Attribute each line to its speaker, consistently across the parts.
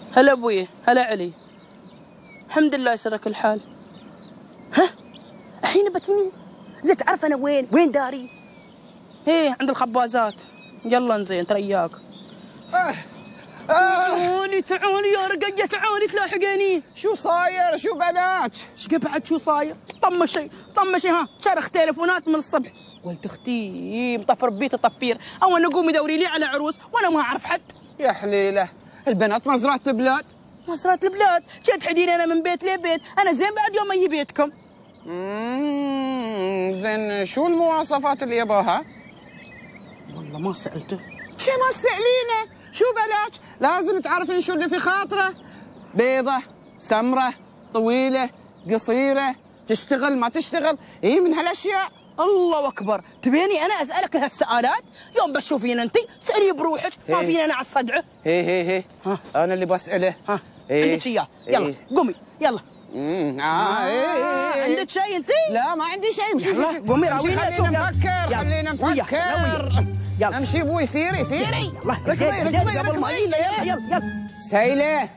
Speaker 1: هلا ابوي، هلا علي. الحمد لله يسرك الحال. ها الحين بكين زين، تعرف انا وين داري؟ ايه عند الخبازات. يلا نزين ترياك. تعالي يا رقية، تعالي تلاحقيني.
Speaker 2: شو صاير؟ شو بنات؟
Speaker 1: ايش بعد شو صاير؟ طمشي ها، شرخ تليفونات من الصبح. ولد اختي مطفر بيت طفير، او انا قومي دوري لي على عروس وانا ما اعرف حد.
Speaker 2: يا حليله، البنات مزرعة البلاد.
Speaker 1: مزرعة البلاد؟ شو تحدين انا من بيت لبيت؟ انا زين بعد يوم اجي بيتكم.
Speaker 2: زين شو المواصفات اللي يباها؟
Speaker 1: والله ما سألته.
Speaker 2: كيف ما تسألينه؟ شو بلاش؟ لازم تعرفين شو اللي في خاطره. بيضة، سمرة، طويلة، قصيرة، تشتغل ما تشتغل، من هالاشياء.
Speaker 1: الله اكبر، تبيني انا اسالك هالسؤالات؟ يوم بتشوفين انت سالي بروحك، ما فينا انا على الصدعه.
Speaker 2: هي انا اللي بساله.
Speaker 1: عندك اياه؟ يلا قومي يلا. عندك شيء انت؟
Speaker 2: لا ما عندي شيء.
Speaker 1: يلا قومي راوينا.
Speaker 2: خلينا نفكر.
Speaker 1: يلا
Speaker 2: امشي ابوي، سيري.
Speaker 1: يلا ركضي قبل ما يجي. يلا
Speaker 2: سهيلة،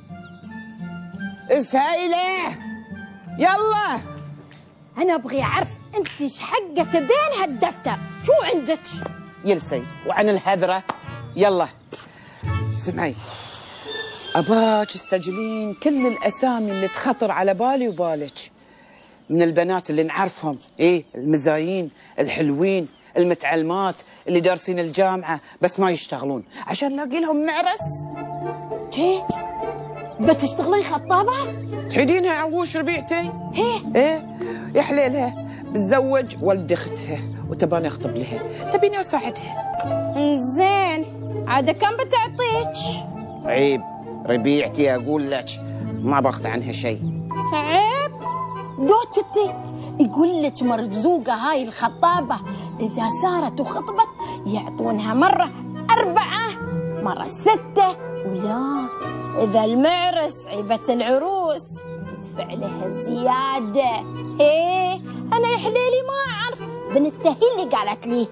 Speaker 2: يلا.
Speaker 3: أنا أبغي أعرف أنت إيش حقك بين هالدفتر؟ شو عندك؟
Speaker 2: يلسي وعن الهذرة. يلا سمعي، أباك تسجلين كل الأسامي اللي تخطر على بالي وبالك من البنات اللي نعرفهم، المزايين، الحلوين، المتعلمات، اللي دارسين الجامعة بس ما يشتغلون، عشان نلاقي لهم معرس.
Speaker 3: كيف؟ بتشتغلين خطابة؟
Speaker 2: تحيدينها عووش ربيعتي؟ يا حليلها بتزوج ولد اختها وتباني اخطب لها، تبيني اساعدها.
Speaker 3: زين، عاد كم بتعطيك؟
Speaker 2: عيب ربيعتي اقول لك، ما باخذ عنها شيء.
Speaker 3: عيب؟ دوتتي يقول لك مرزوقة هاي الخطابة إذا سارت وخطبت يعطونها مرة 4، مرة 6، ولا إذا المعرس عيبة العروس يدفع لها زيادة. أنا يا حليلي ما أعرف، بنته هي اللي قالت لي.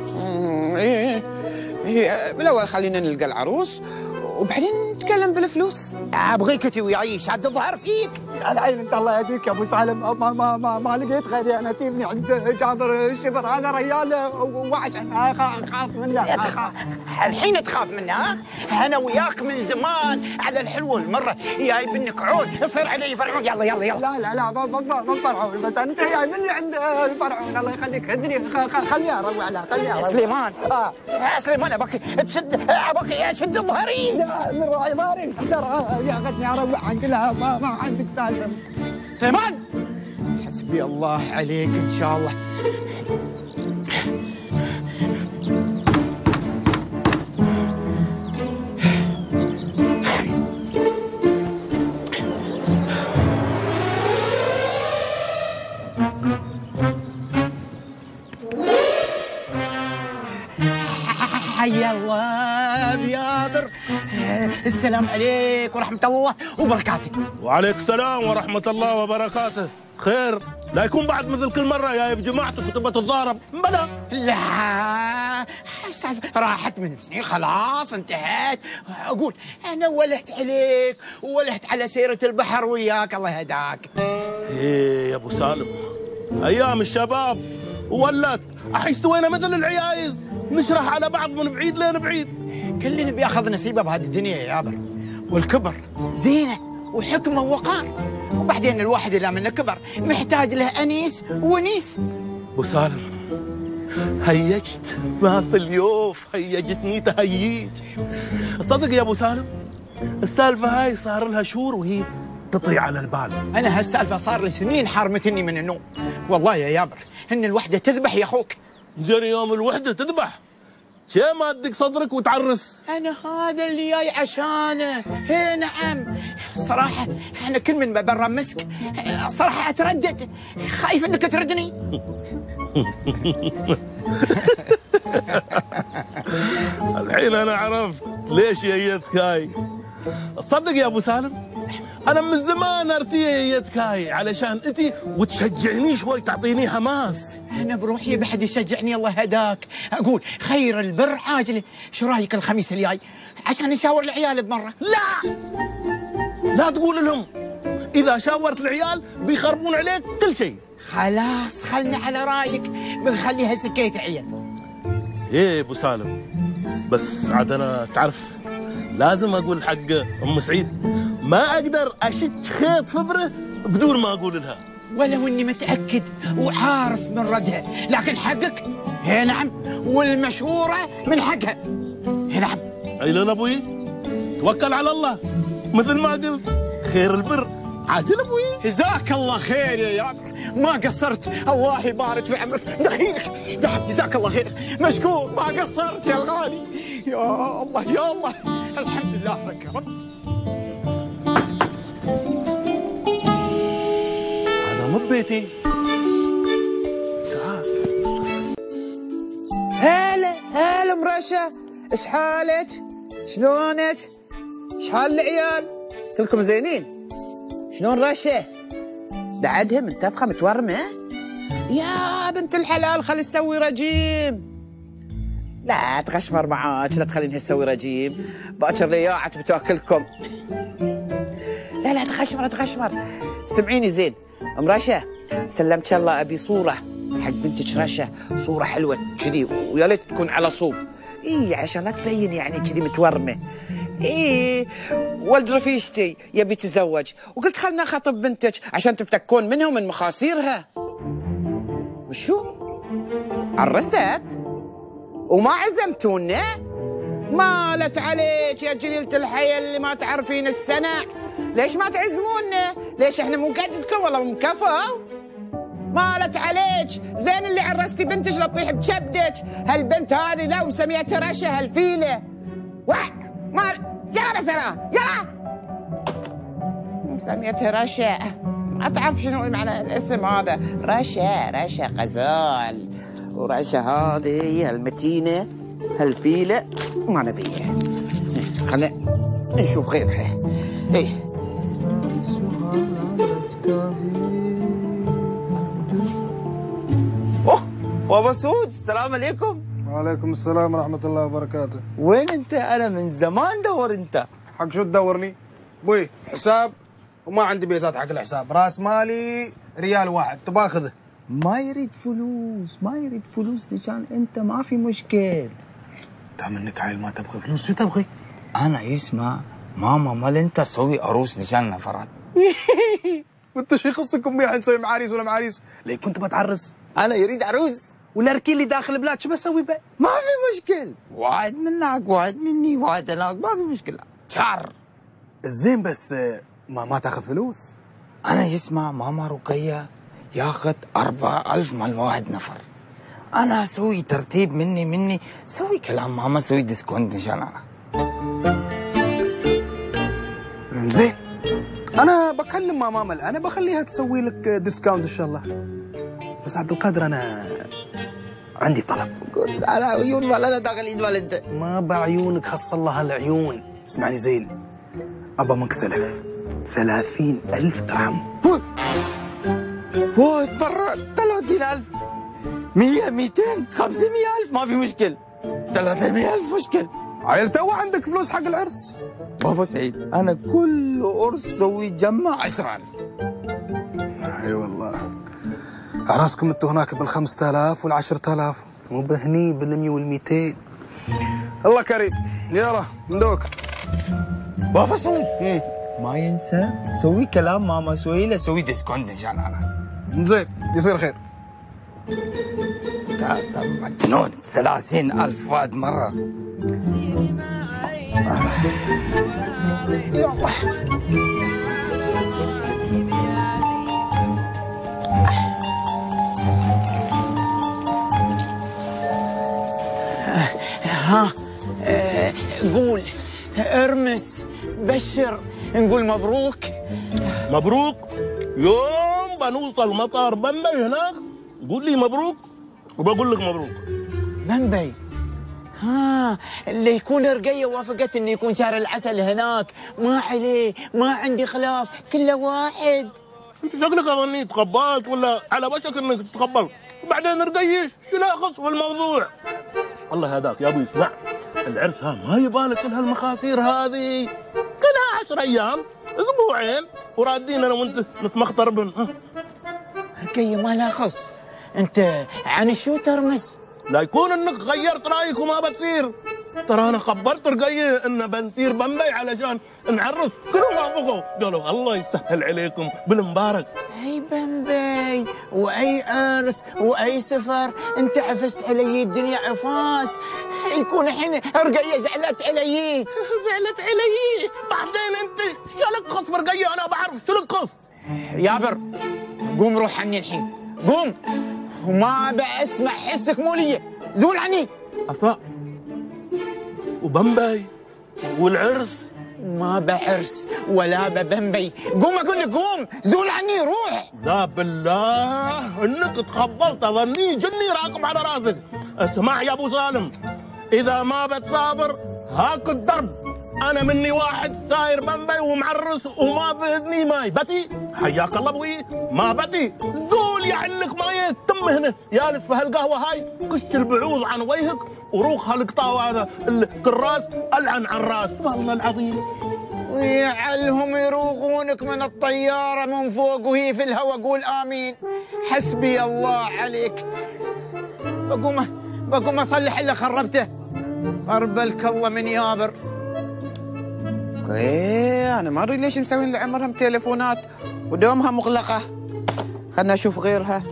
Speaker 2: بالأول خلينا نلقى العروس وبعدين نتكلم بالفلوس.
Speaker 4: ابغيك انت وياي شاد الظهر فيك. العين انت الله يهديك يا ابو سالم، ما لقيت غيري انا تجيبني عند جابر الشبر، هذا ريال وعش، اخاف منه.
Speaker 5: الحين تخاف منه؟ انا وياك من زمان على الحلو المره جايب منك عود يصير علي فرعون. يلا
Speaker 4: لا مو فرعون، بس انت جايب مني عند الفرعون. الله يخليك هدني، خليني اروع له، خليني اروع.
Speaker 5: سليمان ابغاك تشد، ابغاك شد ظهري.
Speaker 4: من راعي ظهري بسرعه ياخذني اروع عند لها، ما عندك سالفه.
Speaker 5: سليمان حسبي الله عليك ان شاء الله. حيا الله بيابر، السلام عليك ورحمة الله وبركاته.
Speaker 6: وعليك السلام ورحمة الله وبركاته. خير؟ لا يكون بعد مثل كل مرة جايب جماعتك وتبغى تتضارب؟ بلا
Speaker 5: لا راحت من سنين خلاص انتهت. أقول أنا ولهت عليك وولهت على سيرة البحر وياك، الله يهداك.
Speaker 6: إيه يا أبو سالم، أيام الشباب وولت أحس وين مثل العيايز، نشرح على بعض من بعيد لين بعيد.
Speaker 5: كلنا بياخذ نصيبه بهذه الدنيا يا يابر، والكبر زينه وحكمه ووقار، وبعدين الواحد اذا من كبر محتاج له انيس ونيس.
Speaker 6: ابو سالم هيجت ماثل اليوف، هيجتني تهيج. صدق يا ابو سالم السالفه هاي صار لها شهور وهي تطري على البال.
Speaker 5: انا هالسالفه صار لي سنين حارمتني من النوم، والله يا يابر ان الوحده تذبح يا اخوك.
Speaker 6: زين يوم الوحده تذبح شي ما تدق صدرك وتعرس.
Speaker 5: انا هذا اللي جاي عشانه. نعم صراحه انا كل من برا مسك صراحه اتردد، خايف انك تردني.
Speaker 6: الحين انا عرفت ليش جيتك هاي. تصدق يا ابو سالم انا من زمان ارتي جيتك هاي علشان انتي وتشجعني شوي، تعطيني حماس.
Speaker 5: انا بروحي بحد يشجعني الله هداك. اقول خير البر عاجله، شو رايك الخميس الجاي عشان يشاور العيال بمره.
Speaker 6: لا تقول لهم، اذا شاورت العيال بيخربون عليك كل شيء.
Speaker 5: خلاص خلنا على رايك، بنخليها سكيت عيال.
Speaker 6: ايه ابو سالم، بس عاد انا تعرف لازم اقول حق ام سعيد، ما اقدر اشج خيط فبره بدون ما اقول لها.
Speaker 5: ولو اني متاكد وعارف من ردها، لكن حقك. هي نعم، والمشهوره من حقها. هي نعم.
Speaker 6: عيلان ابوي، توكل على الله، مثل ما قلت خير البر عاجل ابوي.
Speaker 5: جزاك الله خير يا يابر، ما قصرت، الله يبارك في عمرك. دخيلك نعم، جزاك الله خير، مشكور، ما قصرت يا الغالي. يا الله يا الله، الحمد لله لك يا رب.
Speaker 6: هذا مو ببيتي.
Speaker 2: هلا ام رشا، ايش حالك؟ شلونك؟ ايش حال العيال؟ كلكم زينين؟ شلون رشا؟ بعدها منتفخه متورمه؟ يا بنت الحلال خلي تسوي رجيم. لا تغشمر معاك، لا تخلينها تسوي رجيم، باكر لياعة بتاكلكم. لا تغشمر. سمعيني زين ام رشا، سلمت الله ابي صوره حق بنتك رشا، صوره حلوه كذي، ويا ليت تكون على صوب. عشان لا تبين يعني كذي متورمه. ولد رفيجتي يبي يتزوج، وقلت خلنا خطب بنتك عشان تفتكون منها ومن مخاصيرها. وشو؟ عرست؟ وما عزمتونا؟ مالت عليك يا جليلة الحياة اللي ما تعرفين السنة، ليش ما تعزمونا؟ ليش احنا مو قدكم والله مكفوا؟ مالت عليك، زين اللي عرستي بنتك لا تطيح بكبدك، هالبنت هذه لو مسميتها رشا هالفيلة. ما يلا بس يلا مسميتها رشا، ما تعرف شنو معنى الاسم هذا. رشا غزال، ورشا هذه المتينة هالفيلة ما نبيها. خلينا نشوف غيرها.
Speaker 7: بابا سعود، السلام عليكم.
Speaker 8: وعليكم السلام ورحمة الله وبركاته.
Speaker 7: وين انت؟ انا من زمان دور انت.
Speaker 8: حق شو تدورني؟ بوي حساب وما عندي بيزات حق الحساب، راس مالي ريال واحد، تبغى خذه.
Speaker 7: ما يريد فلوس عشان انت ما في مشكل.
Speaker 8: دام انك عيل ما تبغى فلوس، شو تبغي؟
Speaker 7: انا يسمع ماما مال انت تسوي عروس نشان نفرات.
Speaker 8: وانت شو يخصك امي الحين نسوي معاريس ولا معاريس؟ ليه كنت بتعرس؟
Speaker 7: انا يريد عروس.
Speaker 8: والاركيل اللي داخل البلاد شو بسوي بقى؟
Speaker 7: ما في مشكل، واحد منك واحد مني واحد هناك، ما في مشكله. شعر
Speaker 8: الزين بس ما تاخذ فلوس.
Speaker 7: انا يسمع ماما رقية ياخذ 4000 مال واحد نفر. انا اسوي ترتيب مني سوي كلام ماما، سوي ديسكونت عشان انا.
Speaker 8: زين انا بكلم ماما الان، بخليها تسوي لك ديسكاونت ان شاء الله. بس عبد القادر انا عندي طلب.
Speaker 7: قول على عيون ولا انا داخل ايد ولا انت؟
Speaker 8: ما بعيونك، خص الله العيون. اسمعني زين، ابا مكسلف 30,000 درهم.
Speaker 7: وايد مرة 30,000 100 200 500,000 ما في مشكل. 300,000 مشكل.
Speaker 8: عيل تو عندك فلوس حق العرس.
Speaker 7: بابا سعيد انا كل عرس سوي جمع 10,000.
Speaker 8: اي والله اعراسكم انتوا هناك بال5000 وال10,000، مو بهني بال100 وال200. الله كريم. يلا ندوك.
Speaker 7: بابا سعيد ما ينسى سوي كلام ماما، سوي له سوي ديسكونت ان شاء الله.
Speaker 8: زين يصير خير.
Speaker 7: تعال مجنون 30,000 فاد مرة.
Speaker 5: قول ارمس بشر، نقول مبروك.
Speaker 6: مبروك؟ يوم بنوصل مطار بمبي هناك قول لي مبروك وبقول لك مبروك.
Speaker 5: بمبي؟ اللي يكون رقية وافقت انه يكون شهر العسل هناك، ما عليه، ما عندي خلاف، كله واحد.
Speaker 6: انت شكلك اظني تقبلت ولا على وشك انك تقبلت، وبعدين رقيش شو لا يخص في الموضوع. الله يهداك يا ابوي. اسمع، العرس ها ما يبالك كل هالمخاطير هذه، كلها 10 ايام اسبوعين ورادين انا وانت نتمخطر
Speaker 7: رقية ما لا خص، انت عن شو ترمز؟
Speaker 6: لا يكون انك غيرت رايك وما بتصير. ترى انا خبرت رقية ان بنسير بمبي علشان نعرس، كلهم وافقوا قالوا الله يسهل عليكم بالمبارك.
Speaker 7: اي بمبي واي عرس واي سفر، انت عفست علي الدنيا عفاس، يكون الحين رقية زعلت علي.
Speaker 6: زعلت علي بعدين انت شو لك خص في رقية؟ انا بعرف شو لك خص.
Speaker 7: يابر قوم روح عني الحين، قوم وما بسمع حسك مو لي، زول عني.
Speaker 6: افا وبمبي والعرس؟
Speaker 7: ما بعرس ولا ببمبي، قوم اقول لك قوم، زول عني روح.
Speaker 6: لا بالله انك تخبلت، اظني جني راكب على راسك. اسمع يا ابو سالم، اذا ما بتصابر هاك الضرب. انا مني واحد ساير بمبي ومعرس وما في اذني ماي بتي، حياك الله ابوي ما بتي. زول يعلك ماي تم هنا جالس في هالقهوه هاي، قش البعوض عن وجهك وروخ هالقطاوه هذا الكراس العن عن راس، والله العظيم.
Speaker 7: ويعلهم يروغونك من الطياره من فوق وهي في الهواء، قول امين. حسبي الله عليك. بقوم اصلح اللي خربته. اربلك الله من يابر.
Speaker 2: ايه انا ما ادري ليش مسوين لعمرهم تليفونات ودومها مغلقه. خلنا نشوف غيرها.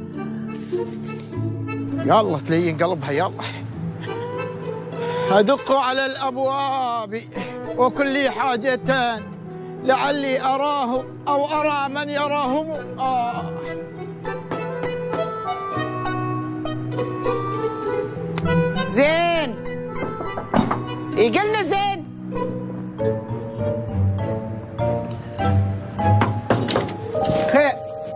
Speaker 4: يلا تلين قلبها يلا. أدق على الأبواب وكل حاجة لعلي أراه أو أرى من يراهم.
Speaker 2: زين يقلنا زين.
Speaker 7: خير.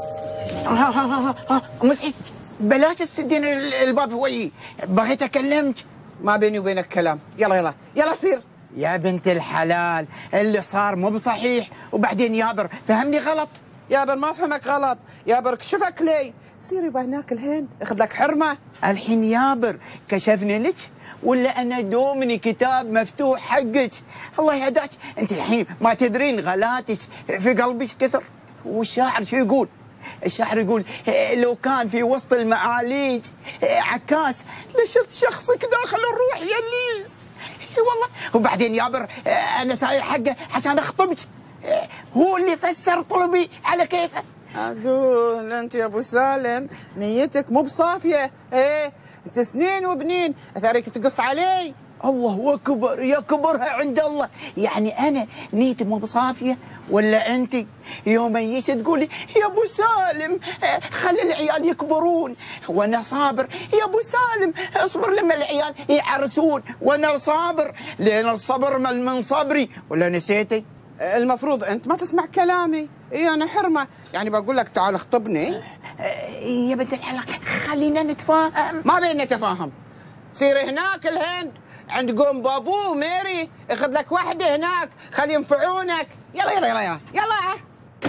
Speaker 7: مسعد بلاش تسدين الباب ويي، بغيت اكلمك.
Speaker 2: ما بيني وبينك كلام. يلا يلا يلا صير.
Speaker 7: يا بنت الحلال اللي صار مو بصحيح، وبعدين يابر فهمني غلط.
Speaker 2: يابر ما فهمك غلط، يابر كشفك لي. سير يبا هناك الهند اخذ لك حرمه.
Speaker 7: الحين يابر كشفني لك ولا انا دومني كتاب مفتوح حقك؟ الله يهداك، انت الحين ما تدرين غلاتك في قلبك كثر. والشاعر شو يقول؟ الشاعر يقول لو كان في وسط المعاليج عكاس لشفت شخصك داخل الروح يليس. والله. وبعدين يابر انا ساير حقه عشان اخطبك، هو اللي فسر طلبي على كيفه.
Speaker 2: اقول انت يا ابو سالم نيتك مو بصافيه. ايه انت سنين وبنين اثاريك تقص علي.
Speaker 7: الله اكبر، يا كبرها عند الله. يعني انا نيتي مو بصافيه ولا انت يوم جيت تقولي يا ابو سالم خلي العيال يكبرون وانا صابر، يا ابو سالم اصبر لما العيال يعرسون وانا صابر، لان الصبر من صبري، ولا نسيتي؟
Speaker 2: المفروض انت ما تسمع كلامي. اي انا حرمه يعني بقول لك تعال اخطبني.
Speaker 7: يا بنت الحلال خلينا نتفاهم.
Speaker 2: ما بينا نتفاهم. سير هناك الهند عند قوم بابو وميري، اخذ لك واحده هناك خلي ينفعونك. يلا يلا يلا يلا يلا.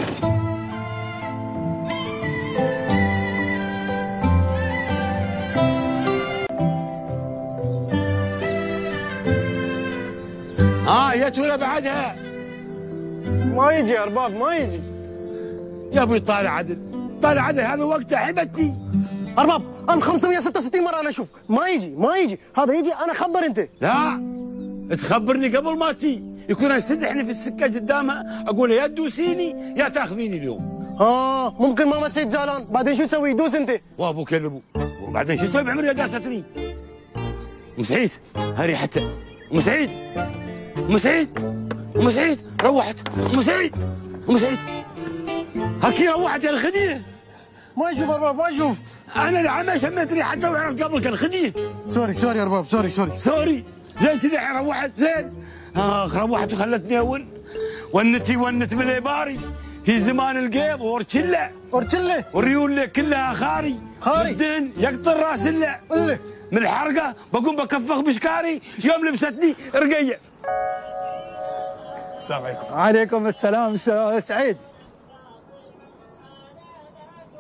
Speaker 9: جت ولا بعدها؟
Speaker 5: ما يجي يا ارباب ما يجي.
Speaker 9: يا ابوي طالع عدل، طالع عدل، هذا وقته حبتي.
Speaker 5: ارباب 1566 مره انا اشوف ما يجي ما يجي، هذا يجي انا خبر انت.
Speaker 9: لا تخبرني قبل ما تي، يكون يسدحني في السكه قدامها، اقول يا تدوسيني يا تاخذيني اليوم.
Speaker 5: ممكن ما مسيت زعلان، بعدين شو اسوي؟ دوس انت.
Speaker 9: وابو كلبو، وبعدين شو اسوي بعمري داستني؟ مسعيد هاري حتى مسعيد روحت مسعيد هاكي روحت يا الخديه.
Speaker 5: ما يشوف ارباب ما يشوف.
Speaker 9: انا العمى شميت ريحته وعرفت قبلك الخديه.
Speaker 5: سوري يا ارباب سوري.
Speaker 9: زين كذا روحت زين. روحت وخلتني ونت بالإباري في زمان القيض ورشله والريول كلها خاري الدين يقطر راس الله من الحرقه، بقوم بكفخ بشكاري يوم لبستني رقيه. السلام عليكم.
Speaker 5: عليكم السلام سعيد.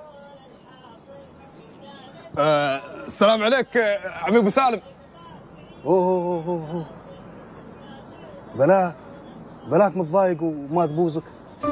Speaker 8: السلام عليك عمي ابو سالم. اوه بلاك متضايق وما تبوزك.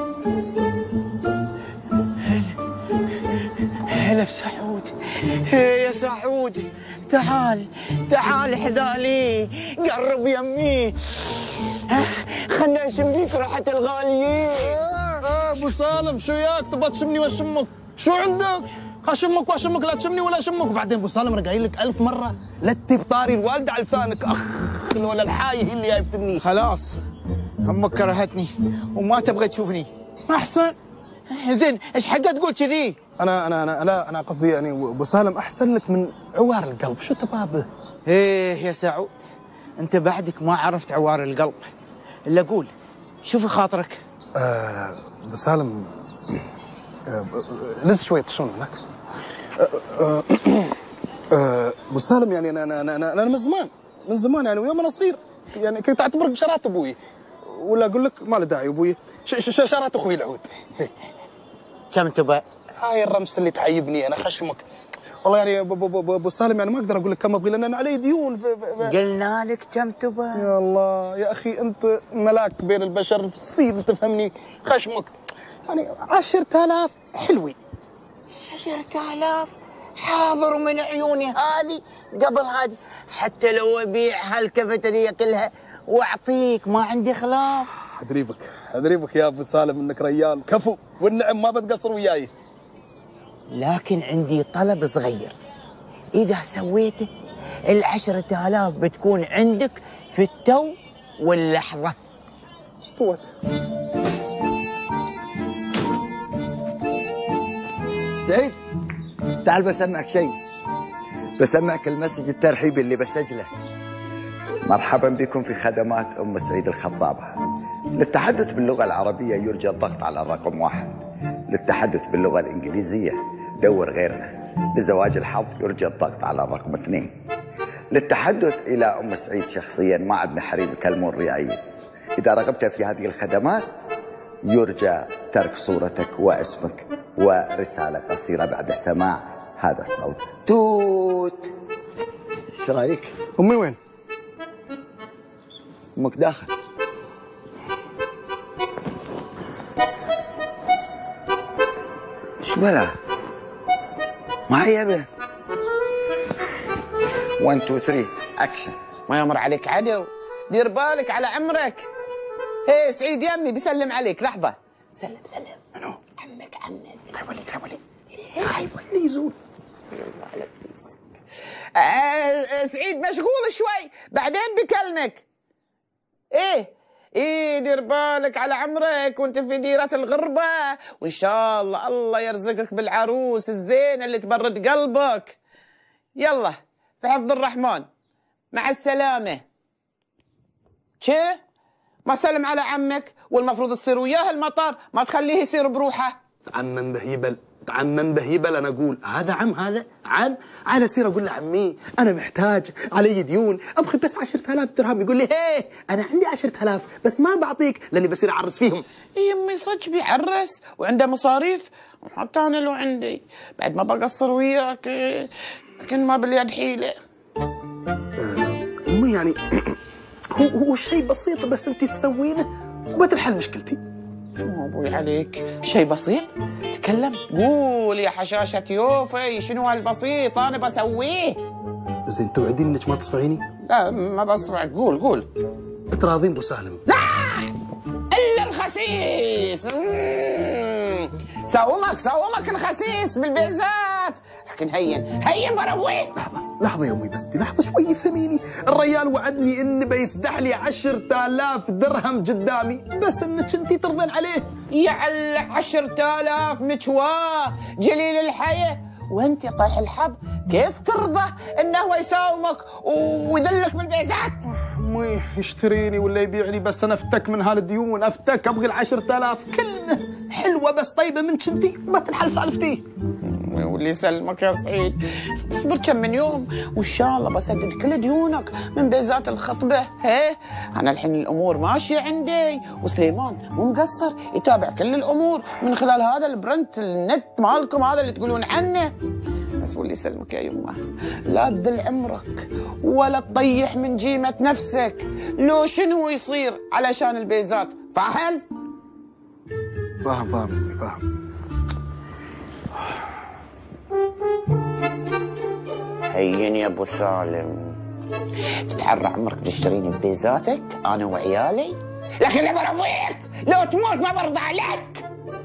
Speaker 7: هلا بسعود. يا سعود تعال حذالي، قرب يمي، خلنا نشم فيك ريحة الغاليين.
Speaker 6: ابو سالم شو ياك تبغى تشمني واشمك؟ شو عندك؟ اشمك واشمك، لا تشمني ولا اشمك. بعدين ابو سالم انا قايل لك 1000 مره لا تجيب طاري الوالده على لسانك. ولا الحاي هي اللي جايبتني.
Speaker 7: خلاص امك كرهتني وما تبغى تشوفني.
Speaker 6: احسن.
Speaker 7: زين ايش حقها تقول كذي؟
Speaker 8: انا قصدي يعني ابو سالم احسن لك من عوار القلب، شو تبابه؟
Speaker 7: ايه يا سعود، انت بعدك ما عرفت عوار القلب. الا قول شوف خاطرك.
Speaker 8: ابو سالم لسه شويه شلون هناك. ابو سالم يعني انا من زمان يعني ويوم انا صغير يعني كنت اعتبرك بشرات ابوي، ولا اقول لك ما له داعي ابوي شرات اخوي العود.
Speaker 7: كم تبى؟
Speaker 8: هاي الرمس اللي تعيبني انا خشمك والله. يعني ابو سالم يعني ما اقدر اقول لك كم ابغي لان انا علي ديون.
Speaker 7: قلنا لك كم تبى؟
Speaker 8: يا الله يا اخي انت ملاك بين البشر في الصيد تفهمني. خشمك يعني 10,000 حلوين.
Speaker 7: 10,000 حاضر من عيوني هذه قبل هذه، حتى لو ابيع هالكافيتريا كلها واعطيك ما عندي خلاف.
Speaker 8: ادري بك يا ابو سالم انك ريال كفو والنعم ما بتقصر وياي.
Speaker 7: لكن عندي طلب صغير، اذا سويته 10,000 بتكون عندك في التو واللحظه.
Speaker 8: استوت.
Speaker 10: سعيد تعال بسمعك شيء، بسمعك المسج الترحيبي اللي بسجله. مرحبا بكم في خدمات أم سعيد الخطابة. للتحدث باللغة العربية يرجى الضغط على الرقم 1. للتحدث باللغة الإنجليزية دور غيرنا. لزواج الحظ يرجى الضغط على الرقم 2. للتحدث إلى أم سعيد شخصيا ما عندنا حريم يكلمون ريايين. إذا رغبت في هذه الخدمات يرجى ترك صورتك واسمك ورسالة قصيرة بعد سماع هذا الصوت. توت. ايش رايك؟
Speaker 8: امي وين؟
Speaker 10: امك داخل. ايش بلا؟ ما هي به. 1 2 3 اكشن.
Speaker 2: ما يمر عليك عدو، دير بالك على عمرك. هي سعيد يمي بيسلم عليك. لحظة. سلم. منو؟ عمك. حيولي يزول. بسم الله على ابليسك. سعيد مشغول شوي بعدين بكلمك. ايه دير بالك على عمرك وانت في ديرة الغربة، وان شاء الله يرزقك بالعروس الزينة اللي تبرد قلبك. يلا في حفظ الرحمن، مع السلامة. ما سلم على عمك والمفروض تصير وياه المطار، ما تخليه يسير بروحه.
Speaker 8: تعمم بهيبل انا اقول هذا عم على سير اقول له عمي انا محتاج علي ديون ابغي بس 10,000 درهم. يقول لي انا عندي 10,000 بس ما بعطيك لاني بصير اعرس فيهم.
Speaker 2: يمي صدق بيعرس وعنده مصاريف، حتى انا لو عندي بعد ما بقصر وياك، لكن ما باليد حيله.
Speaker 8: امي يعني هو شيء بسيط بس انت تسوينه وبتنحل مشكلتي.
Speaker 2: ابوي عليك شيء بسيط؟ تكلم، قول يا حشاشة يوفي شنو هالبسيط انا بسويه.
Speaker 8: زين توعدين انك ما تصفعيني؟
Speaker 2: لا ما بصفعك، قول.
Speaker 8: تراضين ابو سالم؟
Speaker 2: لا الا الخسيس. ساومك الخسيس بالبيزات، لكن هين برويه.
Speaker 8: لحظة يا امي، بس لحظة شوي فهميني. الريال وعدني انه بيسدح لي 10,000 درهم قدامي، بس انك انتي ترضين عليه.
Speaker 2: يعل 10,000 متواه جليل الحياة وانت طايح الحب، كيف ترضى انه هو يساومك ويذلك بالبيزات؟
Speaker 8: امي يشتريني ولا يبيعني، بس انا افتك من هالديون، افتك ابغي 10,000. كلمة حلوة بس طيبة منك انتي ما تنحل سالفتي.
Speaker 2: واللي يسلمك يا سعيد، اصبر كم من يوم وان شاء الله بسدد كل ديونك من بيزات الخطبه. انا الحين الامور ماشيه عندي، وسليمان مو مقصر يتابع كل الامور من خلال هذا البرنت النت مالكم هذا اللي تقولون عنه. بس واللي يسلمك يا يمه، لا تذل عمرك ولا تطيح من جيمة نفسك لو شنو يصير علشان البيزات، فاهم؟
Speaker 4: فاهم.
Speaker 2: هين يا ابو سالم، تتحرى عمرك تشتريني ببيزاتك انا وعيالي، لكن لما اربيك لو تموت ما برضى عليك.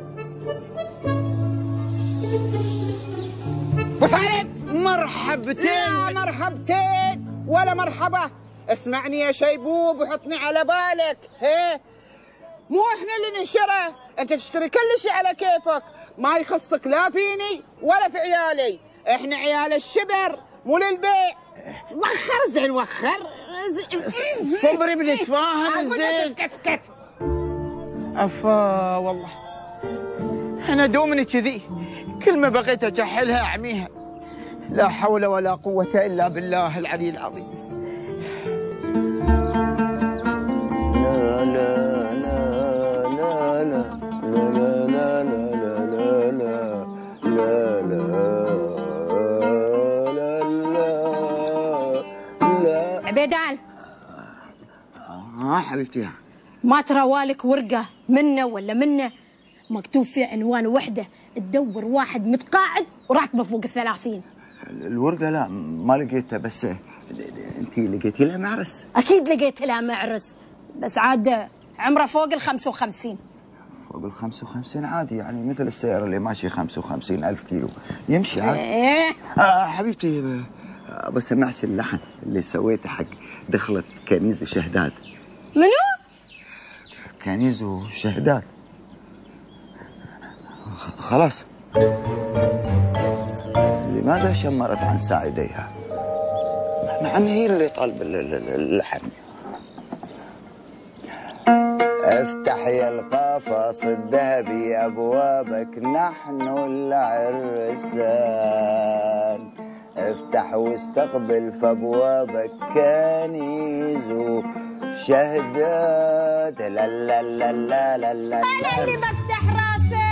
Speaker 2: ابو سالم
Speaker 7: مرحبتين.
Speaker 2: لا مرحبتين ولا مرحبا، اسمعني يا شيبوب وحطني على بالك. هي مو احنا اللي ننشره، انت تشتري كل شيء على كيفك، ما يخصك لا فيني ولا في عيالي، احنا عيال الشبر مو للبيع. وخر زين وخر
Speaker 7: صبري بنتفاهم زين.
Speaker 2: اسكت
Speaker 7: افا والله انا دومني كذي، كل ما بغيت اجحلها اعميها. لا حول ولا قوة الا بالله العلي العظيم.
Speaker 10: لا لا لا لا لا لا لا لا لا لا لا.
Speaker 3: عبيدان
Speaker 10: حبيبتي،
Speaker 3: ما ترى والك ورقة منه ولا منه مكتوب فيها عنوان وحدة، تدور واحد متقاعد وراتبه فوق ال30.
Speaker 10: الورقة لا ما لقيتها، بس انتي لقيتي لها معرس؟
Speaker 3: أكيد لقيت لها معرس، بس عاد عمره فوق ال55.
Speaker 10: فوق ال55 عادي، يعني مثل السيارة اللي ماشية 55,000 كيلو يمشي عادي.
Speaker 3: إيه
Speaker 10: حبيبتي بسمعش اللحن اللي سويته حق دخلت كنيز وشهداد.
Speaker 3: منو؟
Speaker 10: كنيز وشهداد. خلاص. لماذا شمرت عن ساعديها؟ مع ان هي اللي طالب اللحن. افتح يا القفص الذهبي ابوابك، نحن العرسان. افتح واستقبل في ابوابك كنيز وشهدات. لا لا لا لا لا لا.
Speaker 3: أنا اللي بفتح راسه.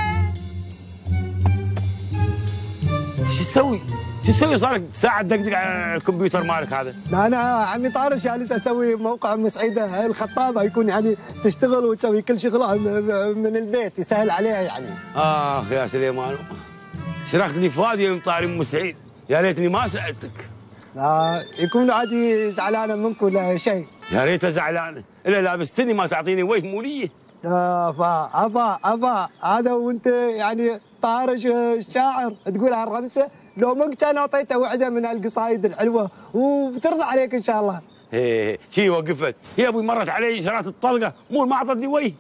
Speaker 9: شو تسوي صارك ساعة تدقدق على الكمبيوتر مالك هذا؟
Speaker 4: انا عمي طارش جالس اسوي موقع ام سعيده الخطابه، يكون يعني تشتغل وتسوي كل شغلها من البيت، يسهل عليها يعني.
Speaker 9: اخ يا سليمان، شرخت لي فؤادي يوم طاري ام سعيد، يا ريتني ما سالتك.
Speaker 4: يكون عادي زعلانه منك ولا شيء؟
Speaker 9: يا ريتها زعلانه، الا لابستني ما تعطيني وجه موليه.
Speaker 4: ابا هذا وانت يعني طارش الشاعر تقول هالرمسه، لو منك كان اعطيته وحده من القصايد الحلوه وبترضى عليك ان شاء الله.
Speaker 9: ايه شي وقفت يا ابوي، مرت علي شرات الطلقه، مو ما اعطتني وجه.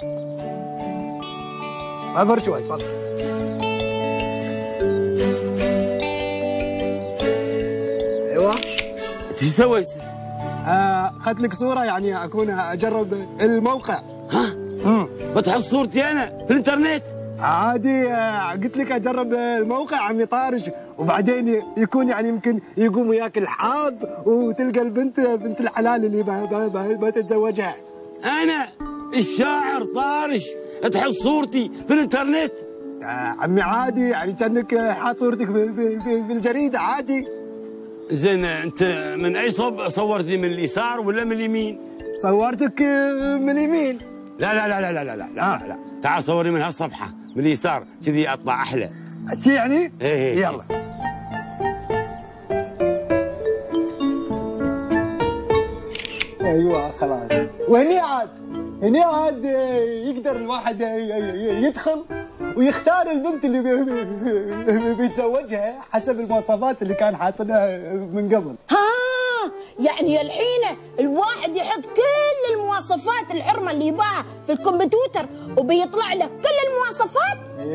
Speaker 4: صبر شوي صبر. ايوه
Speaker 9: شو سويت؟
Speaker 4: اخذت لك صوره يعني اكون اجرب الموقع.
Speaker 9: ها؟ بتحط صورتي انا في الانترنت؟
Speaker 4: عادي، قلت لك اجرب الموقع عمي طارش، وبعدين يكون يعني يمكن يقوم وياك الحظ وتلقى بنت الحلال اللي بتتزوجها.
Speaker 9: انا الشاعر طارش تحط صورتي في الانترنت؟
Speaker 4: عمي عادي، يعني كانك حاط صورتك في الجريده عادي.
Speaker 9: زين انت من اي صوب صورتني، من اليسار ولا من اليمين؟
Speaker 4: صورتك من اليمين.
Speaker 9: لا لا لا لا لا لا لا, لا, لا. تعال صورني من هالصفحه من اليسار، كذي اطلع احلى.
Speaker 4: يعني؟
Speaker 9: ايه
Speaker 4: يلا. ايوه خلاص. وهني عاد يقدر الواحد يدخل ويختار البنت اللي بيتزوجها حسب المواصفات اللي كان حاطنها من قبل.
Speaker 3: يعني الحين الواحد يحط كل المواصفات الحرمه اللي يباها في الكمبيوتر وبيطلع لك كل المواصفات.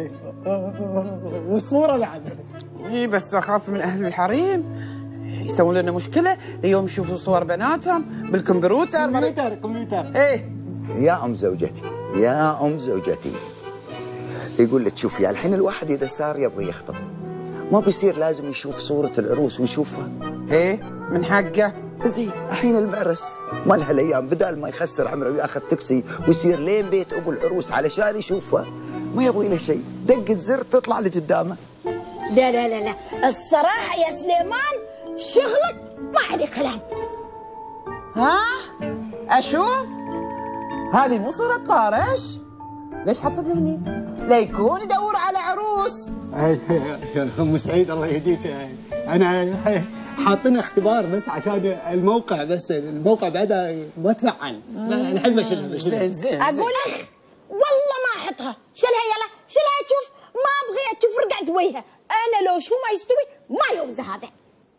Speaker 4: والصوره بعد.
Speaker 2: اي بس اخاف من اهل الحريم يسوون لنا مشكله اليوم يشوفوا صور بناتهم بالكمبيوتر.
Speaker 4: كمبيوتر.
Speaker 2: ايه
Speaker 10: يا ام زوجتي يقول لك شوفي، الحين الواحد اذا صار يبغى يخطب ما بيصير لازم يشوف صورة العروس ويشوفها.
Speaker 2: ايه من حقه.
Speaker 10: زين الحين المعرس مال هالايام بدال ما يخسر عمره وياخذ تاكسي ويصير لين بيت ابو العروس علشان يشوفها، ما يبغى له شيء، دقة زر تطلع لقدامه.
Speaker 3: لا لا لا لا، الصراحة يا سليمان شغلك ما عليه كلام.
Speaker 2: ها اشوف هذه مو صورة طارش؟ ليش حطتها هني؟ ليكون يدور على عروس.
Speaker 4: يا ام سعيد الله يهديك، انا حاطين اختبار بس عشان الموقع، بس الموقع بعدها ما تفعل. الحين بشيلها.
Speaker 2: زين
Speaker 3: اقول لك والله ما احطها، شيلها يلا شيلها. تشوف ما ابغي اشوف رقعت وجهها، انا لو شو ما يستوي ما يوزع هذا.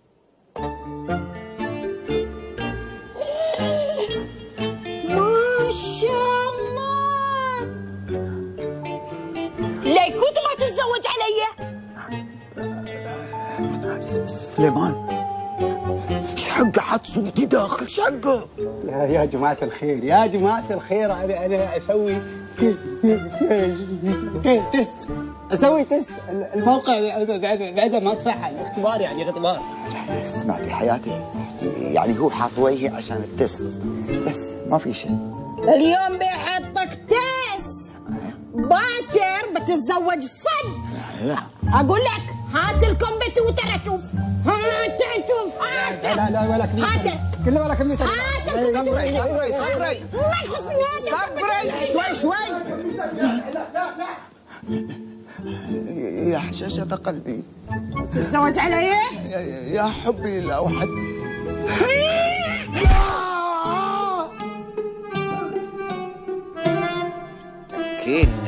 Speaker 3: ما شاء الله، ليه كنت ما تتزوج علي؟
Speaker 10: سليمان ايش حقه حط صوتي داخل ايش حقه؟
Speaker 4: يا جماعة الخير، يا جماعة الخير، أنا أسوي تيست، أسوي تيست. الموقع بعدها ما تفعل، اختبار يعني اختبار.
Speaker 10: اسمع في حياتي، يعني هو حاط وجهي عشان التست بس ما في شيء.
Speaker 3: اليوم بيحطك تيست، باكر بتتزوج صد.
Speaker 10: لا
Speaker 3: أقول لك هات الكمبيوتر أشوف، هات أشوف، هات.
Speaker 4: لا لا ولا كمية،
Speaker 3: هات
Speaker 4: كله ولا كمية.
Speaker 3: هات الكمبيوتر.
Speaker 2: صبري
Speaker 3: ما يخصني هذا.
Speaker 2: شوي
Speaker 10: يا حشاشة قلبي،
Speaker 3: تتزوج علي؟
Speaker 10: يا حبي لو حد كين